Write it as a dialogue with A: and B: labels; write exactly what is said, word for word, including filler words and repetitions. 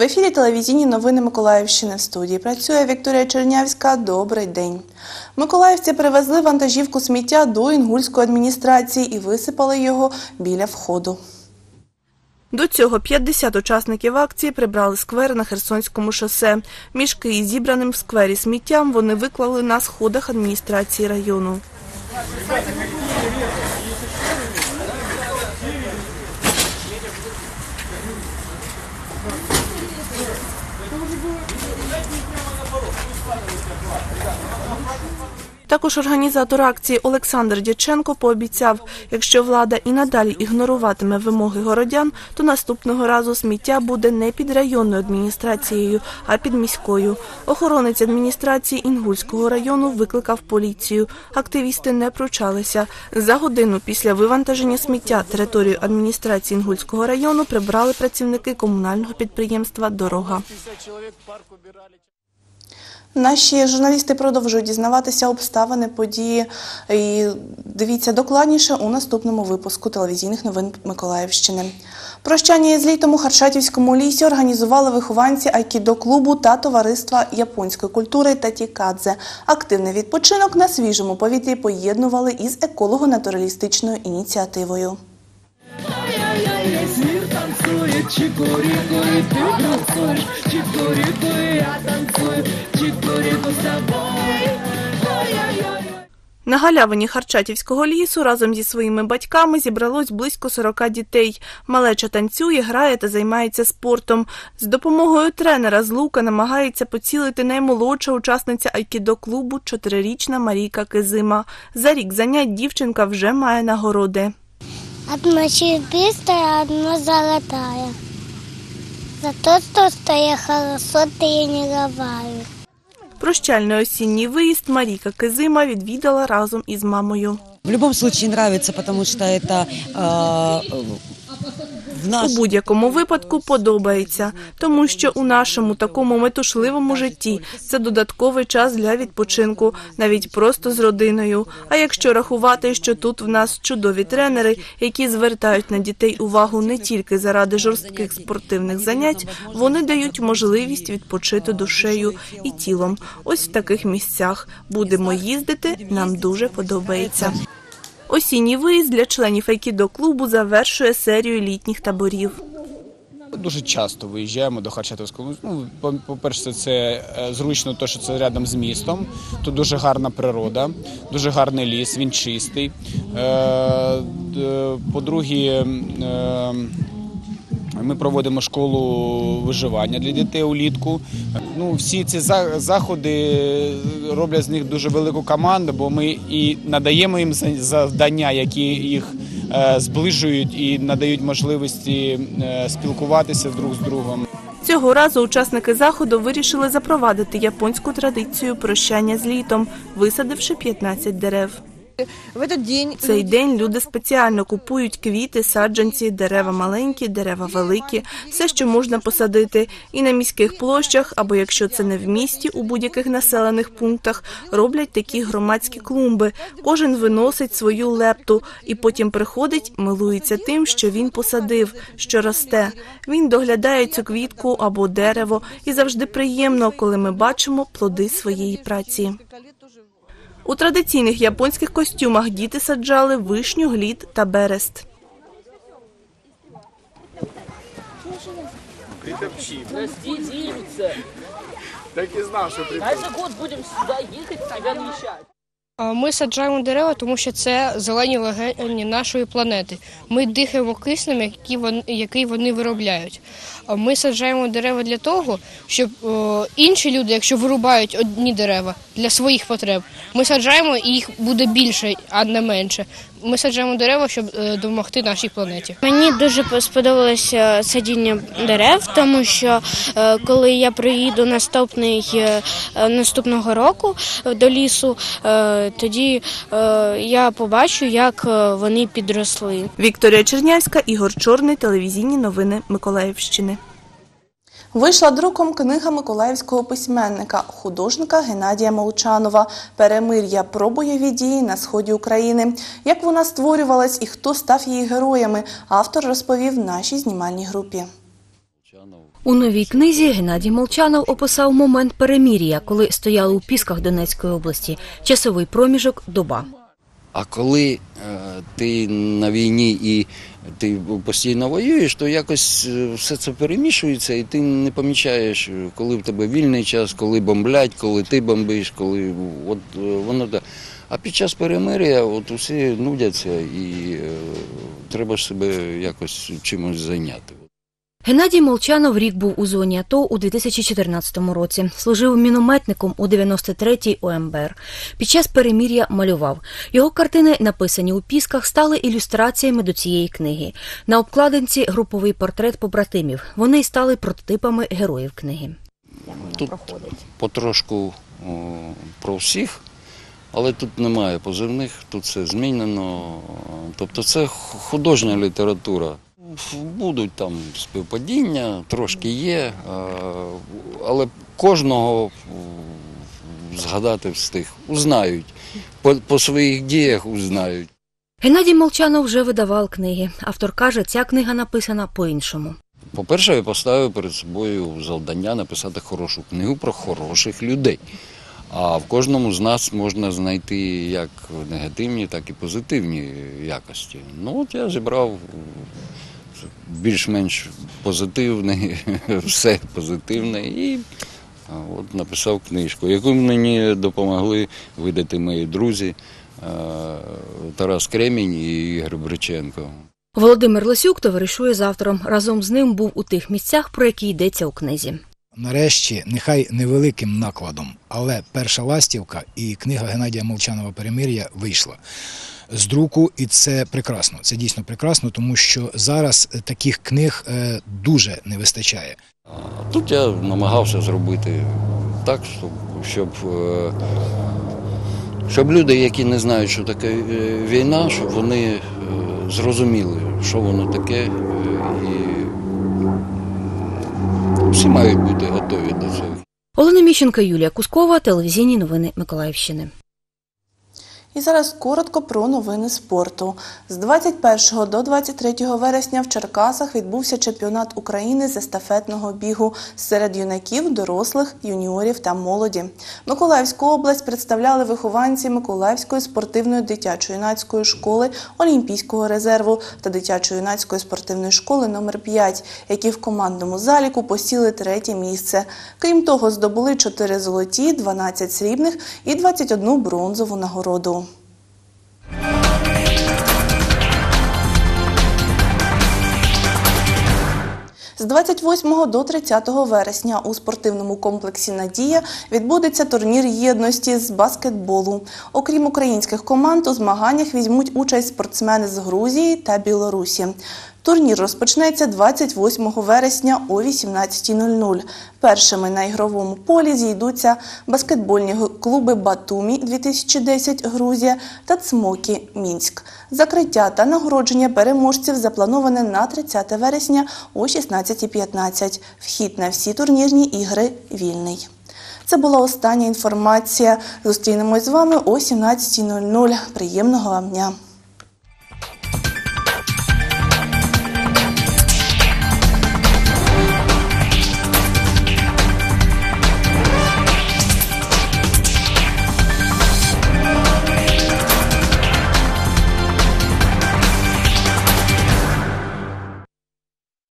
A: ефірі телевізійні новини Миколаївщини. В студії працює Вікторія Чернявська. Добрий день. Миколаївці привезли вантажівку сміття до Інгульської адміністрації і висипали його біля входу. До цього п'ятдесят учасників акції прибрали сквер на Херсонському шосе. Мішки із зібраним в сквері сміттям вони виклали на сходах адміністрації району. Також організатор акції Олександр Дяченко пообіцяв, якщо влада і надалі ігноруватиме вимоги городян, то наступного разу сміття буде не під районною адміністрацією, а під міською. Охоронець адміністрації Інгульського району викликав поліцію. Активісти не пручалися. За годину після вивантаження сміття територію адміністрації Інгульського району прибрали працівники комунального підприємства «Дорога». Наші журналісти продовжують дізнаватися обставини події. І дивіться докладніше у наступному випуску телевізійних новин Миколаївщини. Прощання із літом у Харчатівському лісі організували вихованці айкідо-клубу та товариства японської культури Татікадзе. Активний відпочинок на свіжому повітрі поєднували із еколого-натуралістичною ініціативою. На галявині Харчатівського лісу разом зі своїми батьками зібралось близько сорока дітей. Малеча танцює, грає та займається спортом. З допомогою тренера з лука намагається поцілити наймолодша учасниця айкідо-клубу – чотирирічна Марійка Кизима. За рік занять дівчинка вже має нагороди.
B: Одна чистая, одна золотая. За то, что я хорошо тренироваю.
A: Прощальний осінній виїзд Марійка Кизима відвідала разом із мамою.
C: В будь-якому випадку подобається, тому що це в наш...
A: У будь-якому випадку подобається, тому що у нашому такому метушливому житті це додатковий час для відпочинку, навіть просто з родиною. А якщо рахувати, що тут в нас чудові тренери, які звертають на дітей увагу не тільки заради жорстких спортивних занять, вони дають можливість відпочити душею і тілом. Ось в таких місцях. Будемо їздити, нам дуже подобається. Осінній виїзд для членів айкідо-клубу завершує серію літніх таборів.
D: Дуже часто виїжджаємо до Харчатівського. Ну, по-перше, це зручно, те, що це рядом з містом. Тут дуже гарна природа, дуже гарний ліс, він чистий. По-друге, ми проводимо школу виживання для дітей улітку. Ну, всі ці заходи роблять з них дуже велику команду, бо ми і надаємо їм завдання, які їх зближують і надають можливості спілкуватися друг з другом.
A: Цього разу учасники заходу вирішили запровадити японську традицію прощання з літом, висадивши п'ятнадцять дерев. В цей день люди спеціально купують квіти, саджанці, дерева маленькі, дерева великі, все, що можна посадити. І на міських площах, або якщо це не в місті, у будь-яких населених пунктах, роблять такі громадські клумби. Кожен виносить свою лепту і потім приходить, милується тим, що він посадив, що росте. Він доглядає цю квітку або дерево, і завжди приємно, коли ми бачимо плоди своєї праці. У традиційних японських костюмах діти саджали вишню, глід та берест.
D: Так і знав, що
E: Ми саджаємо дерева, тому що це зелені легені нашої планети. Ми дихаємо киснем, який вони, який вони виробляють. Ми саджаємо дерева для того, щоб о, інші люди, якщо вирубають одні дерева для своїх потреб, ми саджаємо і їх буде більше, а не менше. Ми саджаємо дерева, щоб допомогти нашій планеті.
F: Мені дуже сподобалося садіння дерев, тому що коли я приїду наступний, наступного року до лісу, тоді я побачу, як вони підросли.
A: Вікторія Чернявська, Ігор Чорний, телевізійні новини Миколаївщини. Вийшла друком книга миколаївського письменника, художника Геннадія Молчанова «Перемир'я. Про бойові дії на сході України». Як вона створювалась і хто став її героями, автор розповів нашій знімальній групі.
G: У новій книзі Геннадій Молчанов описав момент перемир'я, коли стояли у Пісках Донецької області. Часовий проміжок – доба.
H: А коли е, ти на війні і ти постійно воюєш, то якось все це перемішується і ти не помічаєш, коли в тебе вільний час, коли бомблять, коли ти бомбиш, коли от воно так. А під час перемир'я от усі нудяться і е, треба ж себе якось чимось зайняти.
G: Геннадій Молчанов рік був у зоні АТО у дві тисячі чотирнадцятому році. Служив мінометником у дев'яносто третій О Ем Бе Ер. Під час перемир'я малював. Його картини, написані у Пісках, стали ілюстраціями до цієї книги. На обкладинці груповий портрет побратимів. Вони й стали прототипами героїв книги.
H: Тут потрошку о, про всіх, але тут немає позивних, тут все змінено. Тобто це художня література. Будуть там співпадіння, трошки є, але кожного згадати встиг. Узнають, по, по своїх діях узнають.
G: Геннадій Молчанов вже видавав книги. Автор каже, ця книга написана по-іншому.
H: По-перше, я поставив перед собою завдання написати хорошу книгу про хороших людей. А в кожному з нас можна знайти як негативні, так і позитивні якості. Ну от я зібрав більш-менш позитивне, все позитивне і от написав книжку, яку мені допомогли видати мої друзі Тарас Кремінь і Ігор Бриченко.
G: Володимир Лосюк товаришує з автором. Разом з ним був у тих місцях, про які йдеться у книзі.
I: Нарешті, нехай невеликим накладом, але перша ластівка і книга Геннадія Молчанова «Перемир'я» вийшла з друку, і це прекрасно, це дійсно прекрасно, тому що зараз таких книг дуже не вистачає.
H: Тут я намагався зробити так, щоб, щоб люди, які не знають, що таке війна, щоб вони зрозуміли, що воно таке, і всі мають бути готові до цього.
G: Олена Міщенко, Юлія Кускова, телевізійні новини Миколаївщини.
A: І зараз коротко про новини спорту. З двадцять першого до двадцять третього вересня в Черкасах відбувся чемпіонат України з естафетного бігу серед юнаків, дорослих, юніорів та молоді. Миколаївську область представляли вихованці Миколаївської спортивної дитячо-юнацької школи Олімпійського резерву та дитячо-юнацької спортивної школи номер п'ять, які в командному заліку посіли третє місце. Крім того, здобули чотири золоті, дванадцять срібних і двадцять одну бронзову нагороду. З двадцять восьмого до тридцятого вересня у спортивному комплексі «Надія» відбудеться турнір єдності з баскетболу. Окрім українських команд, у змаганнях візьмуть участь спортсмени з Грузії та Білорусі. Турнір розпочнеться двадцять восьмого вересня о вісімнадцятій нуль нуль. Першими на ігровому полі зійдуться баскетбольні клуби «Батумі» дві тисячі десять Грузія та «Цмокі» Мінськ. Закриття та нагородження переможців заплановане на тридцяте вересня о шістнадцятій п'ятнадцять. Вхід на всі турнірні ігри вільний. Це була остання інформація. Зустрінемось з вами о сімнадцятій нуль нуль. Приємного вам дня!